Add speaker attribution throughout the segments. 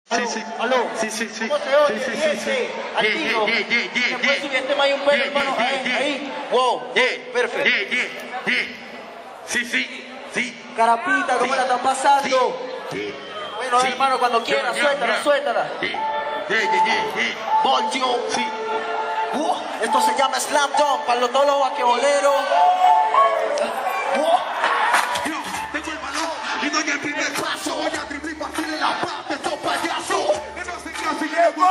Speaker 1: Sí, sí.
Speaker 2: Aló.
Speaker 1: Sí, sí, sí.
Speaker 2: ¿Cómo se oye?
Speaker 1: Sí, sí,
Speaker 2: Bien,
Speaker 1: sí, sí.
Speaker 2: activo. ¿Me puedes subir este maíz un pelo, hermano? Ahí. Wow. Perfecto.
Speaker 1: Sí, sí, sí.
Speaker 2: Carapita, ¿cómo la están pasando? Bueno, hermano, cuando quieras, suéltala. Voltio.
Speaker 1: Sí.
Speaker 2: Esto se llama Slam Dunk, para todos los vaqueboleros.
Speaker 1: Tengo el balón y doy el primer paso. Voy a driblar y partirle la pata, estos payasos. Que no se cansen, que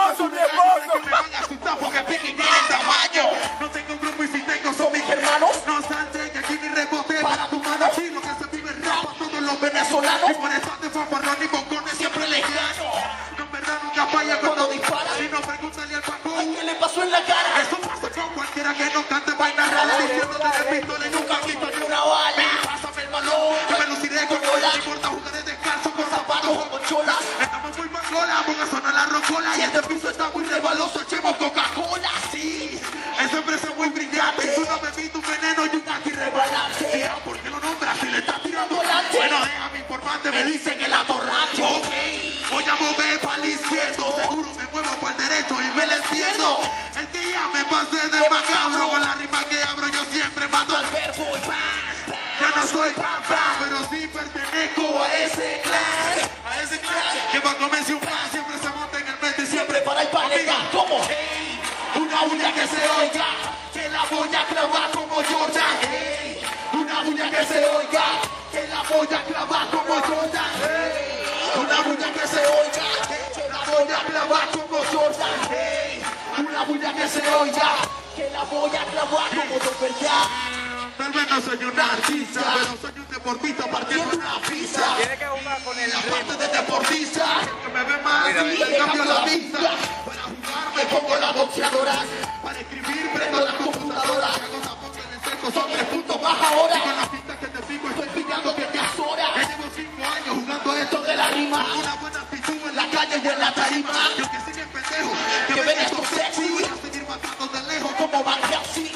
Speaker 1: me van a asustar porque Piqui tiene el tamaño. No tengo un grupo y si tengo son mis hermanos. No salte que aquí ni rebote para tu mano. Chino que se vive rapa todos los venezolanos. Y por eso de fanfarrón y bocones siempre les gano. No en verdad nunca falla cuando dispara. Si no, pregúntale al Paco ¿qué le pasó en la cara? Eso pasa con cualquiera que no cante vaina rara. Diciendo tener pistola y nunca quito ni una bala. Pásame el balón, que me luciré con bola. No importa jugar de descalzo con zapatos o con cholas. Estamos muy mangola, porque suena la rocola. Y este piso está muy resbaloso, echemos Coca-Cola. Sí, esa empresa es muy brillante. Es una bebida, un veneno y un antirrebalante. ¿Por qué lo nombras si le estás tirando volante? Bueno, déjame informarte, me dicen el atorracho. Voy a mover para el izquierdo. Seguro me muevo para el derecho y me le enciendo. El día me pasé de macabro. Con la rima que abro yo siempre mando al verbo y ¡pam! Ya no soy pan, pero sí pertenezco a ese clan. A ese clan que cuando me un plan siempre se monta en el mente y siempre para el planeta. Como hey, una bulla que se oiga, que la voy a clavar como Jordan. Hey, una bulla que se oiga, que la voy a clavar como Jordan. Hey, una bulla que se oiga, que la voy a clavar como Jordan. Hey, una bulla que se oiga, que la voy a clavar como Don Verdad. Tal vez no soy un artista, pero soy un deportista partiendo una pizza.
Speaker 3: Tiene que jugar con el
Speaker 1: Parte de deportista, que me ve mal, le cambio la vista. Para jugar me pongo la boxeadora, para escribir prendo la computadora. Hago zapote en el seco, son 3 puntos más ahora. Y con las pistas que te pico estoy pillando que te azora. Ya llevo 5 años jugando esto de la rima. Una buena actitud en la calle y en la tarima. Y aunque siguen pendejos, que ven esto sexy. Voy a seguir matando de lejos como Van Helsing.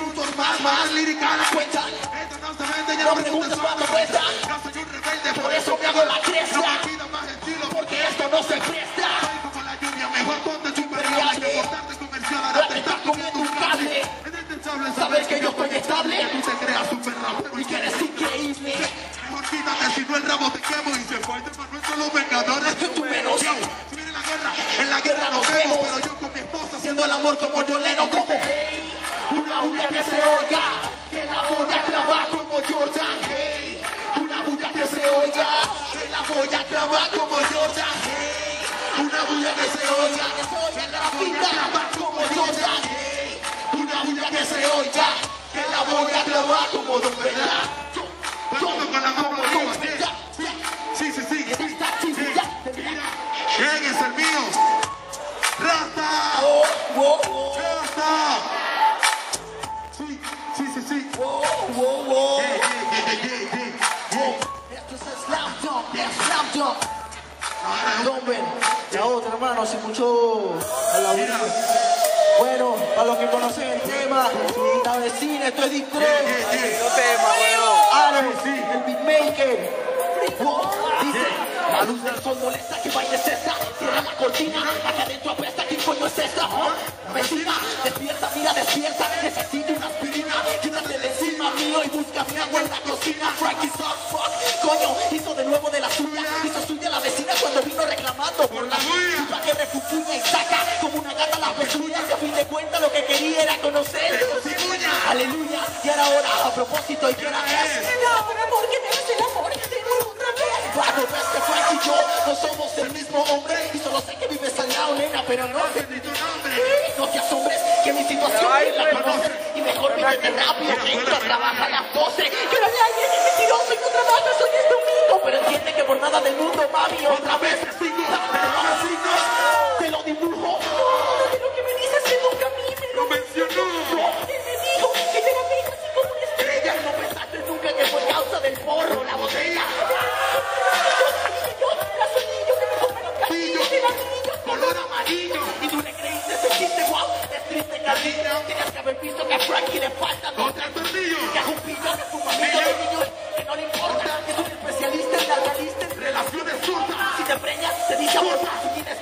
Speaker 1: Más lírica la cuenta. Esto no se vende, ya no preguntes cuánto cuesta. Yo soy un rebelde, por eso me hago la cresta. No me pidas más estilo, porque esto no se presta. Soy como la lluvia, mejor ponte super cable. Que portarte comercial, ahora te estás comiendo un cable. Es indispensable saber que yo estoy estable. Tú te creas super rapero y que eres increíble. Mejor quítate, si no el rabo te quemo. Y se fue de Manuel con los vengadores. Tú menos yo. Si viene la guerra, en la guerra nos vemos. Pero yo con mi esposa haciendo el amor como yo le no como. Una bulla que se oiga, que la voy a clavar como Jordan. Hey, una bulla que se oiga, que la voy a clavar como Jordan. Hey, una bulla que se oiga, que la voy a clavar como Jordan. Hey, una bulla que se oiga, que la voy a clavar como Don Verdad. Todo con la mano arriba. Sí, sí, sí. ¿Quién es el mío? ¡Rasta! ¡Rasta! Sí.
Speaker 2: Wow. Esto es Slam Dunk. Hombre, la otra, hermano, hace mucho a la vida. Bueno, para los que conocen el tema, la vecina, esto es Discro. Aaron, el beatmaker. Dice, la luz del sol molesta, que baile es esta. Cierra la cortina, acá adentro apesta, ¿quién coño es esta? Vecina, despierta, mira, despierta. Necesito una aspirina, quítate de encima mío y búscame agua en la cocina. Frankie fuck, coño, hizo de nuevo de la suya. Hizo suya la vecina cuando vino reclamando por la suya. Que refufuña y saca como una gata las pechugas. Que a fin de cuentas lo que quería era conocer su ciguña. Aleluya, y ahora a propósito, ¿y qué hora es? No, por amor, que te hace el amor, que te vuelvo otra vez. Cuando ves que Frank y yo no somos el mismo hombre. Y solo sé que vives al lado, nena, pero no sé ni tu nombre. No te asombres que mi situación la conoces. Y mejor métete rápido que entro, trabaja a las 12. Que la ley es mentiroso y no trabajas hoy es domingo. Pero entiende que por nada del mundo, mami, otra vez te sigo. Te lo dibujo. No, de lo que me dices que nunca a mí me lo mencionó. Él me dijo que yo era amigo así como una estrella. Y no pensaste nunca que fue causa del porro, la botella. Color amarillo. Y tú le creíste ese chiste, guau, es triste, cariño. Tienes que haber visto que a Frankie le faltan 2 3 tornillos. Que es un pillo de tu mamito de niño, que no le importa. Que es un especialista en la realista en relaciones surdas. Si te preñas, te dice aborta. Si tienes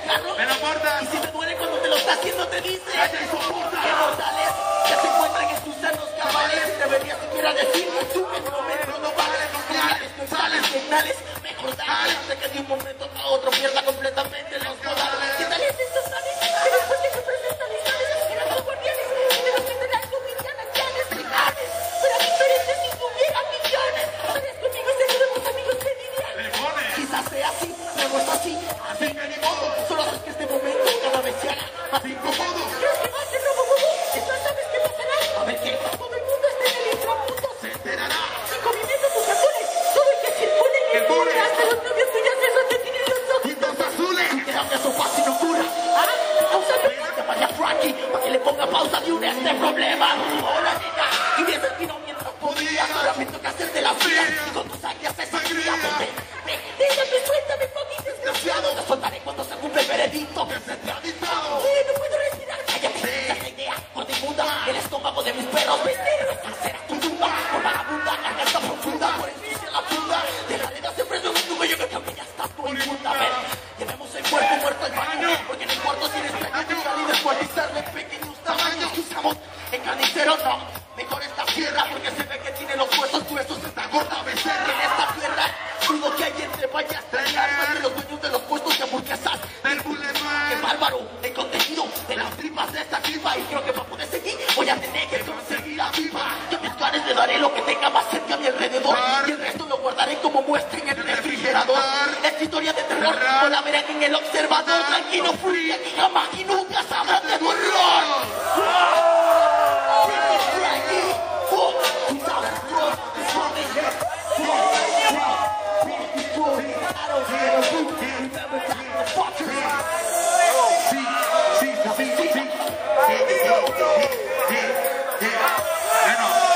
Speaker 2: arriba. Y creo que para poder seguir voy a tener que conseguir la viva. Yo a mis planes le daré lo que tenga más cerca a mi alrededor. Y el resto lo guardaré como muestra en el refrigerador. Esta historia de terror no la verán en el observador. Tranquilo, fui aquí jamás y nunca sabrán de tu error.
Speaker 1: Bueno,